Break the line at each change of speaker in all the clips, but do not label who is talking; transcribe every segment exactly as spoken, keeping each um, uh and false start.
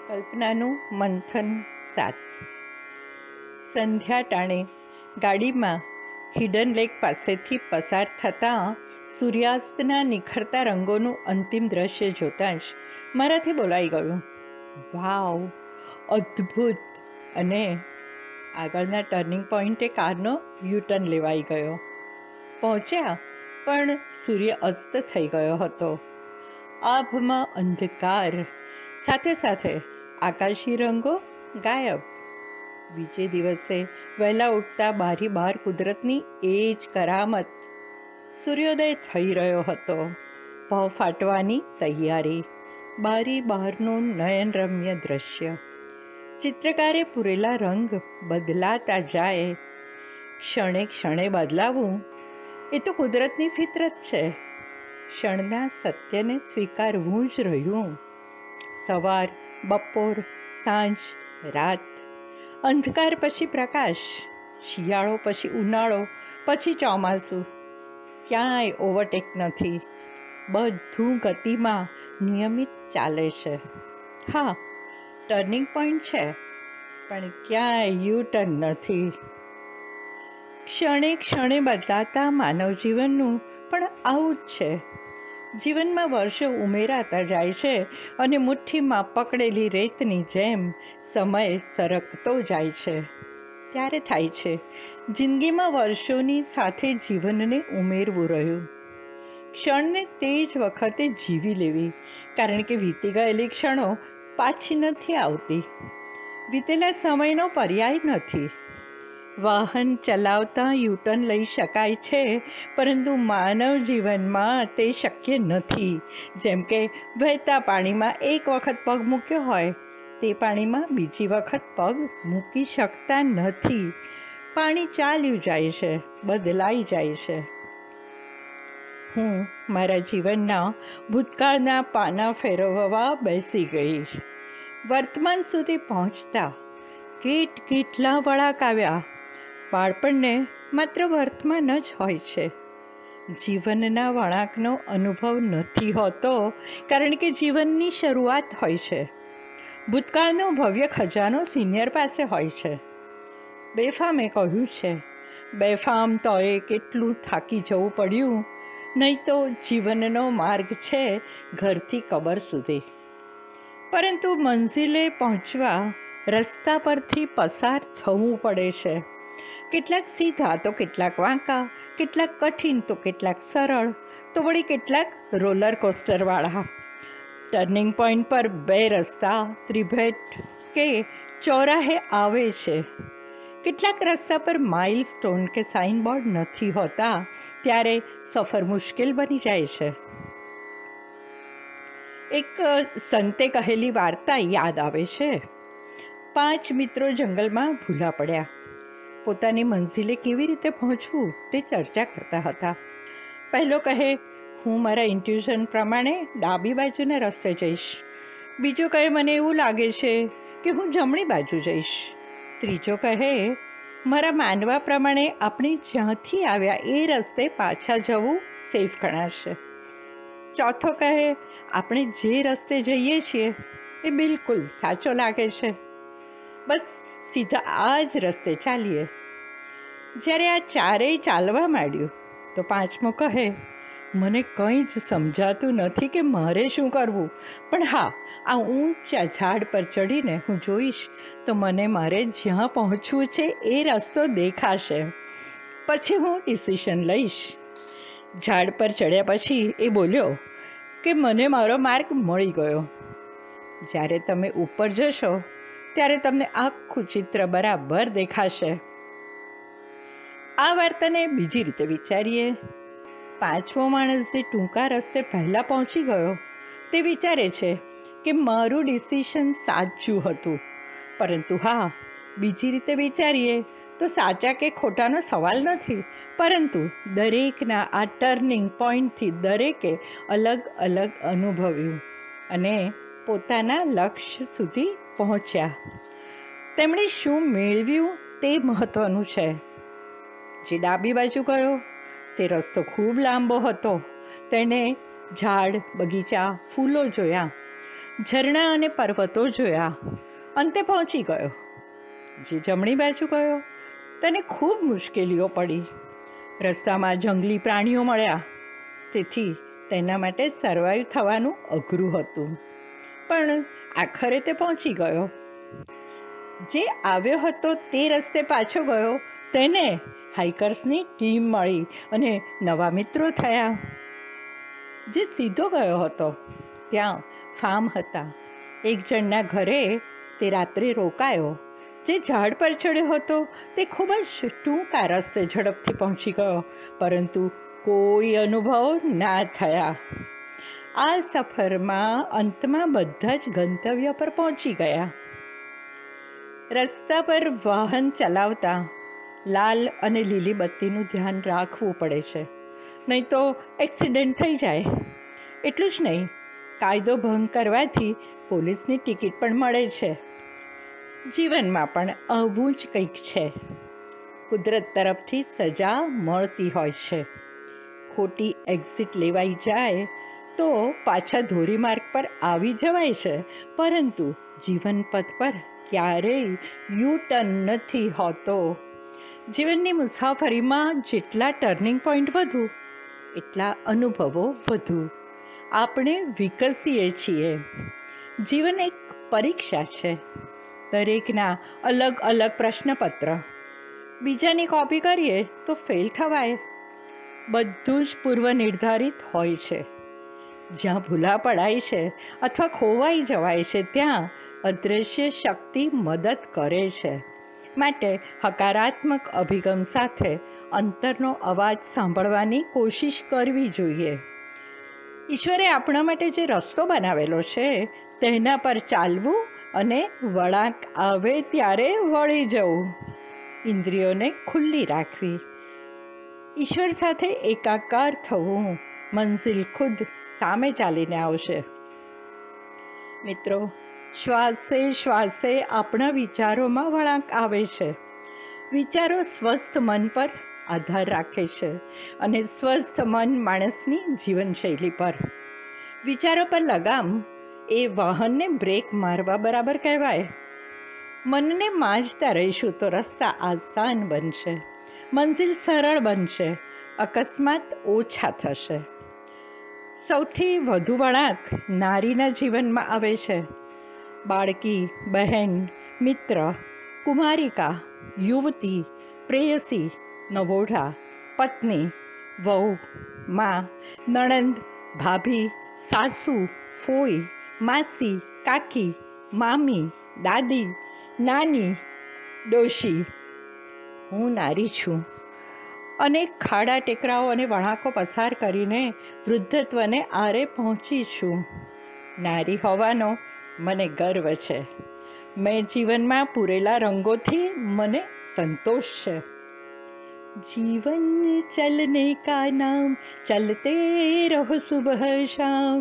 કલ્પનાનું મંથન સાત. સંધ્યા ટાણે ગાડીમાં હિડન લેક પાસેથી પસાર થતાં સૂર્યાસ્તના નિખરતા રંગોનું અંતિમ દ્રશ્ય જોતાં જ મારાથી બોલાઈ ગયું, વાવ, અદ્ભુત. અને આગળના ટર્નિંગ પોઈન્ટે કારનો યુટર્ન લેવાઈ ગયો. પહોંચ્યા પણ સૂર્ય અસ્ત થઈ ગયો હતો. આભમાં અંધકાર, સાથે સાથે આકાશી રંગો ગાયબ. બીજે દિવસે વહેલા ઉઠતા બારી બહાર કુદરતની એ જ કરામત. સૂર્યોદય થઈ રહ્યો હતો. ભવ ફાટવાની તૈયારી. બારી બહારનું નયનરમ્ય દ્રશ્ય. ચિત્રકારે પૂરેલા રંગ બદલાતા જાય. ક્ષણે ક્ષણે બદલાવું એ તો કુદરતની ફિતરત છે. ક્ષણના સત્યને સ્વીકારવું જ રહ્યું. સવાર, બપોર, સાંજ, રાત. અંધકાર પછી પ્રકાશ. શિયાળો પછી ઉનાળો, પછી ચોમાસું. ક્યાંય ઓવરટેક નથી. બધું ગતિમાં નિયમિત ચાલે છે. હા, ટર્નિંગ પોઈન્ટ છે, પણ ક્યાંય યુ ટર્ન નથી. ક્ષણે ક્ષણે બદલાતા માનવ જીવનનું પણ આવું જ છે. જીવનમાં વર્ષો ઉમેરાતા જાય છે અને મુઠ્ઠીમાં પકડેલી રેતની જેમ સમય સરકતો જાય છે. ત્યારે થાય છે જિંદગીમાં વર્ષોની સાથે જીવનને ઉમેરવું રહ્યું. ક્ષણને તે જ વખતે જીવી લેવી, કારણ કે વીતી ગયેલી ક્ષણો પાછી નથી આવતી. વીતેલા સમયનો પર્યાય નથી. વાહન ચલાવતા યુટર્ન લઈ શકાય છે, પરંતુ માનવ જીવનમાં તે શક્ય નથી. જેમ કે વહેતા પાણીમાં એક વખત પગ મૂક્યો હોય, તે પાણીમાં બીજી વખત પગ મૂકી શકતા નથી. પાણી ચાલ્યું જાય છે, બદલાઈ જાય છે. હું મારા જીવનના ભૂતકાળના પાના ફેરવવા બેસી ગઈ. વર્તમાન સુધી પહોંચતા કેટ કેટલા વળાક આવ્યા. બાળપણને માત્ર વર્તમાન જ હોય છે. જીવનના વળાંકનો અનુભવ નથી હોતો, કારણ કે જીવનની શરૂઆત હોય છે. ભૂતકાળનો ભવ્ય ખજાનો સિનિયર પાસે હોય છે. બેફામે કહ્યું છે, બેફામ તોય કેટલું થાકી જવું પડ્યું, નહીં તો જીવનનો માર્ગ છે ઘરથી કબર સુધી. પરંતુ મંઝિલે પહોંચવા રસ્તા પરથી પસાર થવું પડે છે. કેટલાક સીધા તો કેટલાક વાંકા, કેટલાક કઠિન તો કેટલાક સરળ, તો વળી કેટલાક રોલર કોસ્ટરવાળા. ટર્નિંગ પોઈન્ટ પર બે રસ્તા ત્રિભેટ કે ચોરાહે આવે છે. કેટલાક રસ્તા પર માઇલ સ્ટોન કે સાઇનબોર્ડ નથી હોતા, ત્યારે સફર મુશ્કેલ બની જાય છે. એક સંતે કહેલી વાર્તા યાદ આવે છે. પાંચ મિત્રો જંગલમાં ભૂલા પડ્યા. પોતાની મંઝિલે કેવી રીતે પહોંચવું તે ચર્ચા કરતા હતા. પહેલો કહે, હું મારા ઇન્ટ્યુશન પ્રમાણે ડાબી બાજુના રસ્તે જઈશ. બીજો કહે, મને એવું લાગે છે કે હું જમણી બાજુ જઈશ. ત્રીજો કહે, મારા માનવા પ્રમાણે આપણે જ્યાંથી આવ્યા એ રસ્તે પાછા જવું સેફ ગણાશે. ચોથો કહે, આપણે જે રસ્તે જઈએ છીએ એ બિલકુલ સાચો લાગે છે, બસ સીધા આ જ રસ્તે ચાલીએ. જ્યારે આ ચારેય ચાલવા માંડ્યું તો પાંચમો કહે, મને કંઈ જ સમજાતું નથી કે મારે શું કરવું, પણ હા, આ ઊંચા ઝાડ પર ચડીને હું જોઈશ તો મને મારે જ્યાં પહોંચવું છે એ રસ્તો દેખાશે. પછી હું ડિસિઝન લઈશ. ઝાડ પર ચડ્યા પછી એ બોલ્યો કે મને મારો માર્ગ મળી ગયો. જ્યારે તમે ઉપર જશો ત્યારે તમને આખું ચિત્ર બરાબર દેખાશે. આ વાર્તાને બીજી રીતે વિચારીએ. પાંચમો માણસ જે ટૂંકા રસ્તે પહેલાં પહોંચી ગયો તે વિચારે છે કે મારું ડિસિઝન સાચું હતું. પરંતુ હા, બીજી રીતે વિચારીએ તો સાચા કે ખોટાનો સવાલ નથી, પરંતુ દરેકના આ ટર્નિંગ પોઈન્ટથી દરેકે અલગ અલગ અનુભવ્યું અને પોતાના લક્ષ્ય સુધી પહોંચ્યા. તેમણે શું મેળવ્યું તે મહત્ત્વનું છે. જે ડાબી બાજુ ગયો તે રસ્તો ખૂબ લાંબો હતો. તેણે ઝાડ, બગીચા, ફૂલો જોયા. ઝરણા અને પર્વતો જોયા, અંતે પહોંચી ગયો. જે જમણી બાજુ ગયો તેને ખૂબ મુશ્કેલીઓ પડી. રસ્તામાં જંગલી પ્રાણીઓ મળ્યા, તેથી તેના માટે સર્વાઈવ થવાનું અઘરું હતું, પણ આખરે તે પહોંચી ગયો. જે આવ્યો હતો તે રસ્તે પાછો ગયો, તેને હાઇકર્સની ટીમ મળી અને નવા મિત્રો થયા. જે સીધો ગયો હતો ત્યાં ફાર્મ હતા. એક જણના ઘરે તે રાત્રે રોકાયો. જે ઝાડ પર ચડ્યો હતો તે ખૂબ જ ટૂંકા રસ્તે ઝડપથી પહોંચી ગયો, પરંતુ કોઈ અનુભવ ના થયા. આ સફરમાં અંતમાં બધા જ ગંતવ્ય પર પહોંચી ગયા. રસ્તા પર વાહન ચલાવતા લાલ અને લીલી બત્તીનું ધ્યાન રાખવું પડે છે, નહીં તો એક્સિડન્ટ થઈ જાય. એટલું જ નહીં, કાયદો ભંગ કરવાથી પોલીસની ટિકિટ પણ મળે છે. જીવનમાં પણ આવું જ કંઈક છે. કુદરત તરફથી સજા મળતી હોય છે. ખોટી એક્ઝિટ લેવાઈ જાય તો પાછા ધોરીમાર્ગ પર આવી જવાય છે, પરંતુ જીવન પથ પર ક્યારેય યુ ટર્ન નથી હોતો. જીવનની મુસાફરીમાં જેટલા ટર્નિંગ પોઈન્ટ વધુ, એટલા અનુભવો વધુ. આપણે વિકસીએ છીએ. જીવન એક પરીક્ષા છે. દરેકના અલગ અલગ પ્રશ્નપત્ર. બીજાની કોપી કરીએ તો ફેલ થવાય. બધું જ પૂર્વ નિર્ધારિત હોય છે. જ્યાં ભૂલા પડાય છે અથવા ખોવાઈ જવાય છે, ત્યાં અદૃશ્ય શક્તિ મદદ કરે છે. માટે હકારાત્મક અભિગમ સાથે અંતરનો અવાજ સાંભળવાની કોશિશ કરવી જોઈએ. ઈશ્વરે આપણા માટે જે રસ્તો બનાવેલો છે તેના પર ચાલવું અને વળાંક આવે ત્યારે વળી જવું. ઇન્દ્રિયોને ખુલ્લી રાખવી, ઈશ્વર સાથે એકાકાર થવું. મંઝિલ ખુદ સામે ચાલીને આવશે. મિત્રો, શ્વાસે શ્વાસે આપણા વિચારોમાં વળાંક આવે છે. વિચારો સ્વસ્થ મન પર આધાર રાખે છે અને સ્વસ્થ મન માણસની જીવનશૈલી પર. વિચારો પર લગામ એ વાહનને બ્રેક મારવા બરાબર કહેવાય. મનને માજતા રહીશું તો રસ્તા આસાન બનશે, મંઝિલ સરળ બનશે, અકસ્માત ઓછા થશે. સૌથી વધુ વળાંક નારીના જીવનમાં આવે છે. બાળકી, બહેન, મિત્ર, કુમારિકા, યુવતી, પ્રેયસી, નવોઢા, પત્ની, વહુ, મા, નણંદ, ભાભી, સાસુ, ફોઈ, માસી, કાકી, મામી, દાદી, નાની, ડોશી. હું નારી છું. અનેક ખાડા ટેકરાઓ અને વળાંકો પસાર કરીને વૃદ્ધત્વને આરે પહોંચી છું. નારી હોવાનો મને ગર્વ છે. મેં જીવનમાં પૂરેલા રંગોથી મને સંતોષ છે. જીવન ચલને કા નામ, ચલતે રહો સુબહ શામ.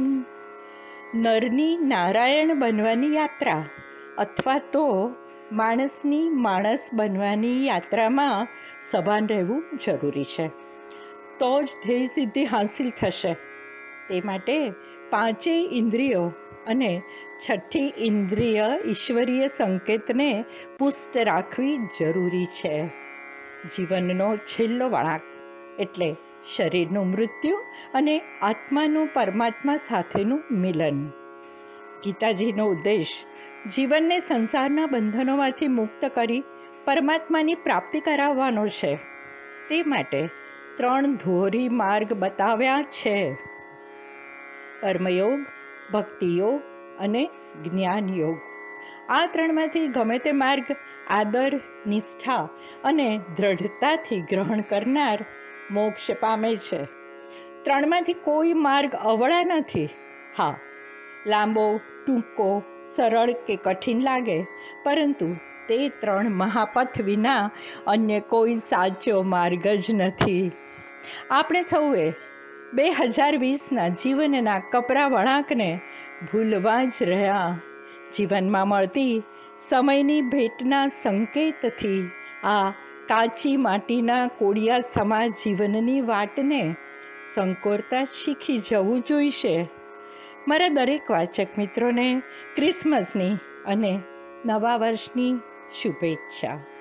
નરની નારાયણ બનવાની યાત્રા અથવા તો માણસની માણસ બનવાની યાત્રામાં સભાન રહેવું જરૂરી છે. તો જ ધ્યેય સિદ્ધિ હાંસિલ થશે. તે માટે પાંચેય ઇન્દ્રિયો અને છઠ્ઠી ઇન્દ્રિય ઈશ્વરીય સંકેતને પુષ્ટ રાખવી જરૂરી છે. જીવનનો છેલ્લો વળાંક એટલે શરીરનું મૃત્યુ અને આત્માનું પરમાત્મા સાથેનું મિલન. ગીતાજીનો ઉદ્દેશ જીવનને સંસારના બંધનોમાંથી મુક્ત કરી પરમાત્માની પ્રાપ્તિ કરાવવાનો છે. તે માટે ત્રણ ધોરી માર્ગ બતાવ્યા છે: કર્મયોગ, ભક્તિયોગ અને જ્ઞાનયોગ. આ ત્રણમાંથી ગમે તે માર્ગ આદર, નિષ્ઠા અને દ્રઢતાથી ગ્રહણ કરનાર મોક્ષ પામે છે. ત્રણમાંથી કોઈ માર્ગ અવળા નથી. હા, લાંબો, ટૂંકો, સરળ કે કઠિન લાગે, પરંતુ તે ત્રણ મહાપથ વિના અન્ય કોઈ સાચો માર્ગ જ નથી. આપણે સૌએ બે હજાર વીસના જીવનના કપરા વળાંકને ભૂલવા જ રહ્યા. જીવનમાં મળતી સમયની ભેટના સંકેતથી આ કાચી માટીના કોડિયા સમા જીવનની વાટને સંકોરતા શીખી જવું જોઈશે. મારા દરેક વાચક મિત્રોને ક્રિસમસની અને નવા વર્ષની શુભેચ્છા.